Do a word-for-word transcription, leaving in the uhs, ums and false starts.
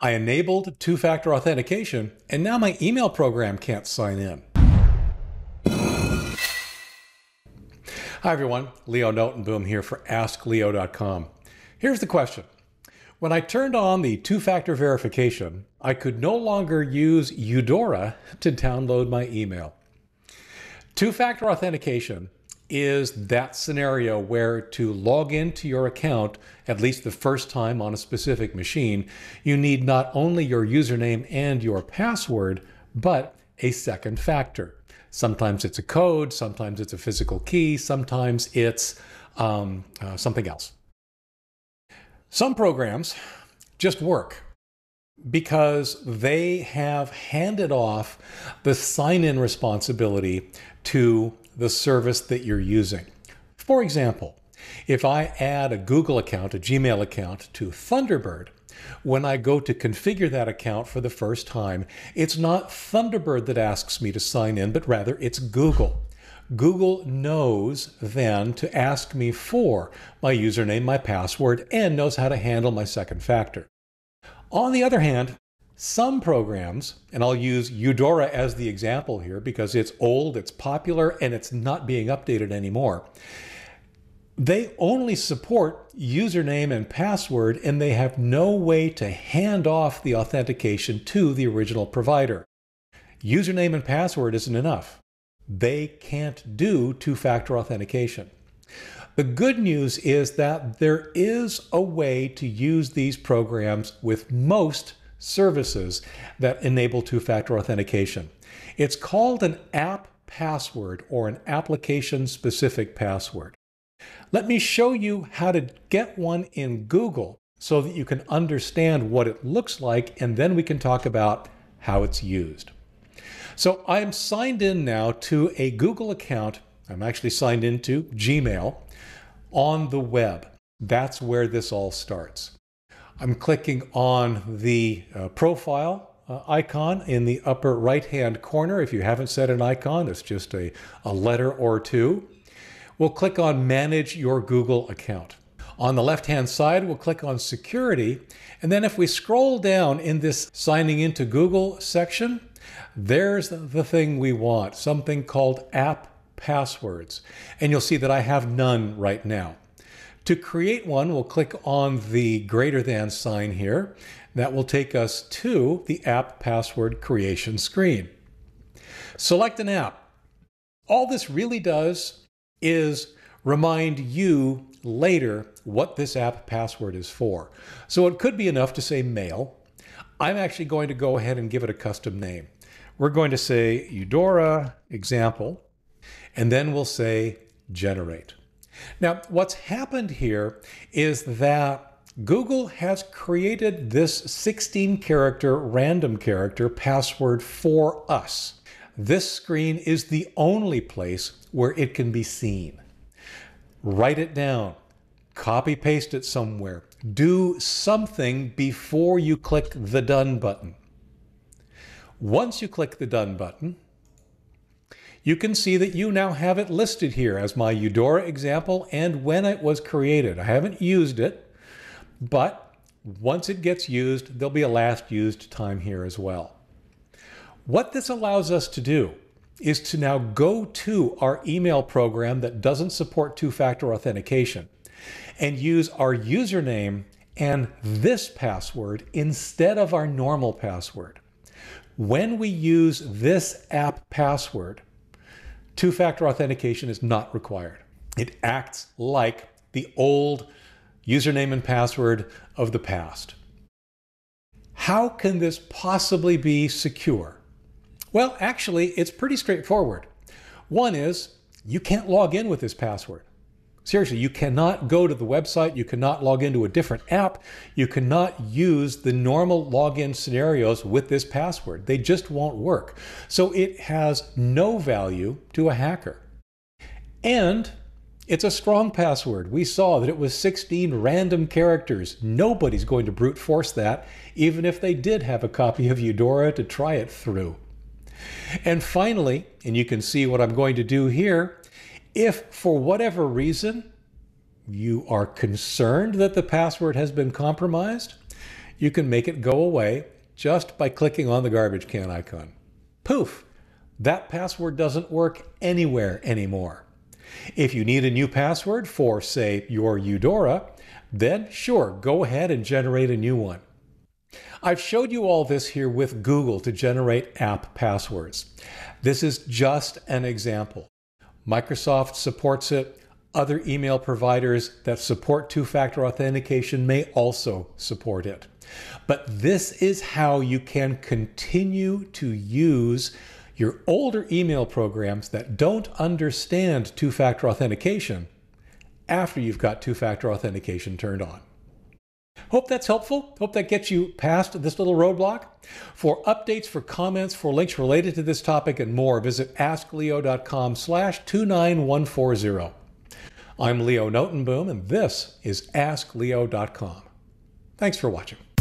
I enabled two-factor authentication, and now my email program can't sign in. Hi everyone, Leo Notenboom here for ask leo dot com. Here's the question. When I turned on the two-factor verification, I could no longer use Eudora to download my email. Two-factor authentication is that scenario where to log into your account, at least the first time on a specific machine, you need not only your username and your password, but a second factor. Sometimes it's a code, sometimes it's a physical key, sometimes it's um, uh, something else. Some programs just work because they have handed off the sign-in responsibility to the service that you're using. For example, if I add a Google account, a Gmail account to Thunderbird, when I go to configure that account for the first time, it's not Thunderbird that asks me to sign in, but rather it's Google. Google knows then to ask me for my username, my password, and knows how to handle my second factor. On the other hand, some programs, and I'll use Eudora as the example here because it's old, it's popular, and it's not being updated anymore. They only support username and password, and they have no way to hand off the authentication to the original provider. Username and password isn't enough. They can't do two-factor authentication. The good news is that there is a way to use these programs with most services that enable two-factor authentication. It's called an app password or an application-specific password. Let me show you how to get one in Google so that you can understand what it looks like, and then we can talk about how it's used. So I'm signed in now to a Google account. I'm actually signed into Gmail on the web. That's where this all starts. I'm clicking on the uh, profile uh, icon in the upper right-hand corner. If you haven't set an icon, it's just a, a letter or two. We'll click on Manage Your Google Account. On the left-hand side, we'll click on Security. And then if we scroll down in this Signing into Google section, there's the thing we want, something called App Passwords. And you'll see that I have none right now. To create one, we'll click on the greater than sign here. That will take us to the app password creation screen. Select an app. All this really does is remind you later what this app password is for. So it could be enough to say mail. I'm actually going to go ahead and give it a custom name. We're going to say Eudora example, and then we'll say generate. Now, what's happened here is that Google has created this sixteen character random character password for us. This screen is the only place where it can be seen. Write it down, copy paste it somewhere, do something before you click the done button. Once you click the done button, you can see that you now have it listed here as my Eudora example and when it was created. I haven't used it, but once it gets used, there'll be a last used time here as well. What this allows us to do is to now go to our email program that doesn't support two-factor authentication and use our username and this password instead of our normal password. When we use this app password, two-factor authentication is not required. It acts like the old username and password of the past. How can this possibly be secure? Well, actually, it's pretty straightforward. One is you can't log in with this password. Seriously, you cannot go to the website, you cannot log into a different app, you cannot use the normal login scenarios with this password. They just won't work. So it has no value to a hacker. And it's a strong password. We saw that it was sixteen random characters. Nobody's going to brute force that, even if they did have a copy of Eudora to try it through. And finally, and you can see what I'm going to do here, if for whatever reason you are concerned that the password has been compromised, you can make it go away just by clicking on the garbage can icon. Poof! That password doesn't work anywhere anymore. If you need a new password for, say, your Eudora, then sure, go ahead and generate a new one. I've showed you all this here with Google to generate app passwords. This is just an example. Microsoft supports it. Other email providers that support two-factor authentication may also support it. But this is how you can continue to use your older email programs that don't understand two-factor authentication after you've got two-factor authentication turned on. Hope that's helpful. Hope that gets you past this little roadblock. For updates, for comments, for links related to this topic and more, visit askleo.com slash 29140. I'm Leo Notenboom, and this is ask leo dot com. Thanks for watching.